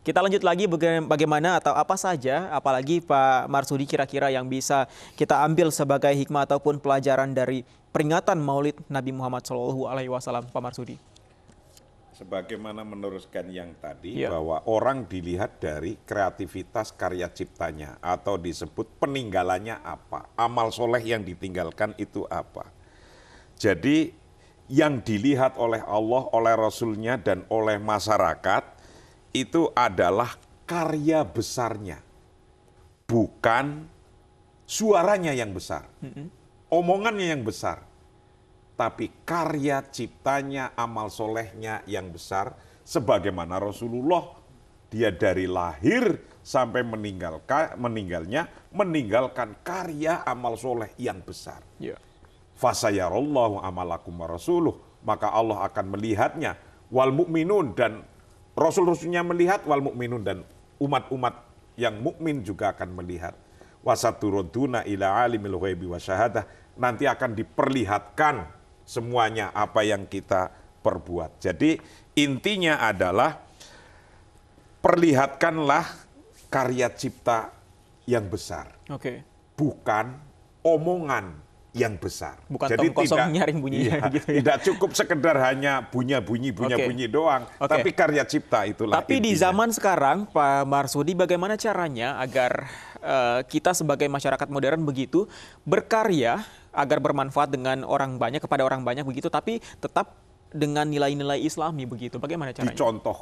Kita lanjut lagi bagaimana atau apa saja, apalagi Pak Marsudi kira-kira yang bisa kita ambil sebagai hikmah ataupun pelajaran dari peringatan Maulid Nabi Muhammad SAW, Pak Marsudi. Sebagaimana meneruskan yang tadi, Ya. bahwa orang dilihat dari kreativitas karya ciptanya atau disebut peninggalannya apa, amal soleh yang ditinggalkan itu apa. Jadi yang dilihat oleh Allah, oleh Rasulnya, dan oleh masyarakat itu adalah karya besarnya, bukan suaranya yang besar, omongannya yang besar. Tapi karya ciptanya, amal solehnya yang besar, sebagaimana Rasulullah, dia dari lahir sampai meninggalkan karya amal soleh yang besar. Ya. Fasayarallahu amalakum wa rasuluh, maka Allah akan melihatnya, wal mukminun, dan Rasul-Rasulnya melihat, wal mukminun, dan umat-umat yang mukmin juga akan melihat. Wasaturudduna ila alimil ghaibi wasyahadah, nanti akan diperlihatkan semuanya apa yang kita perbuat. Jadi intinya adalah perlihatkanlah karya cipta yang besar. Oke. Bukan omongan yang besar. Bukan Jadi tong kosong nyaring bunyinya gitu ya. Tidak cukup sekedar hanya bunyi doang, tapi karya cipta itulah. Tapi intinya. di zaman sekarang, Pak Marsudi, bagaimana caranya agar kita sebagai masyarakat modern begitu berkarya agar bermanfaat dengan orang banyak, kepada orang banyak begitu, tapi tetap dengan nilai-nilai Islami begitu. Bagaimana caranya?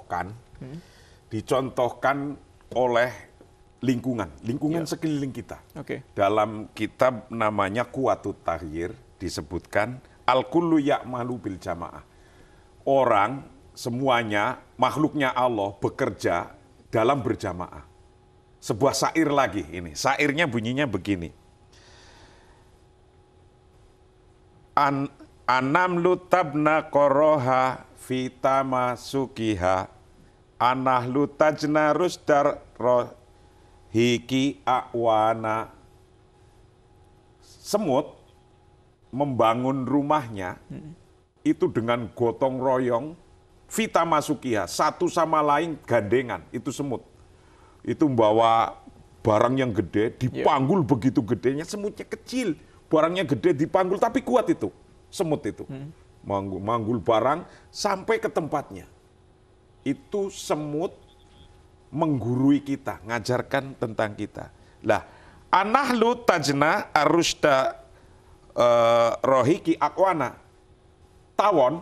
Dicontohkan oleh lingkungan sekeliling kita. Oke. Dalam kitab namanya Quwwatut Tahyir disebutkan al-kullu ya'malu bil jamaah. Orang semuanya, makhluknya Allah bekerja dalam berjamaah. Sebuah syair lagi ini. Syairnya bunyinya begini. Anamlu tabna koroha fitama sukiha anahlu tajna rusdar rohiki akwana. Semut membangun rumahnya itu dengan gotong royong, fitama sukiha, satu sama lain gandengan, itu semut. Itu membawa barang yang gede, dipanggul begitu gedenya, semutnya kecil. Barangnya gede dipanggul tapi kuat itu, semut itu. Manggul barang sampai ke tempatnya. Itu semut menggurui kita, ngajarkan tentang kita. Lah, anahlu tajna arusda rohiki akwana. Tawon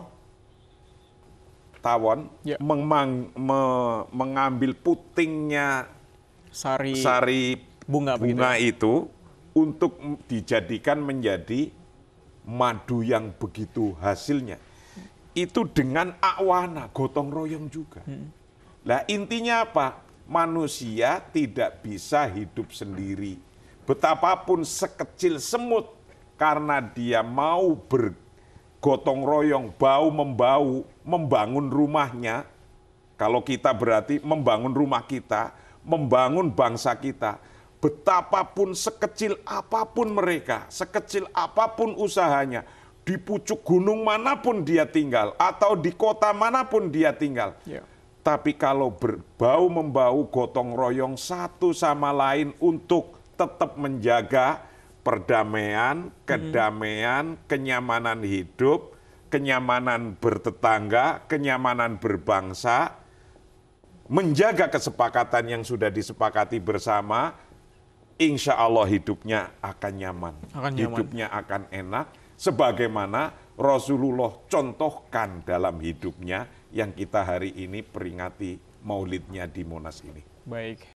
mengambil putingnya sari bunga itu untuk dijadikan menjadi madu yang begitu hasilnya. Itu dengan akwana, gotong royong juga. Nah, intinya apa? Manusia tidak bisa hidup sendiri. Betapapun sekecil semut, karena dia mau bergotong royong, bau-membau, membangun rumahnya. Kalau kita berarti membangun rumah kita, membangun bangsa kita. Betapapun sekecil apapun mereka, sekecil apapun usahanya, di pucuk gunung manapun dia tinggal, atau di kota manapun dia tinggal. Tapi kalau berbau-membau, gotong royong satu sama lain untuk tetap menjaga perdamaian, kedamaian, kenyamanan hidup, kenyamanan bertetangga, kenyamanan berbangsa, menjaga kesepakatan yang sudah disepakati bersama, insya Allah hidupnya akan nyaman. Hidupnya akan enak, sebagaimana Rasulullah contohkan dalam hidupnya yang kita hari ini peringati maulidnya di Monas ini. Baik.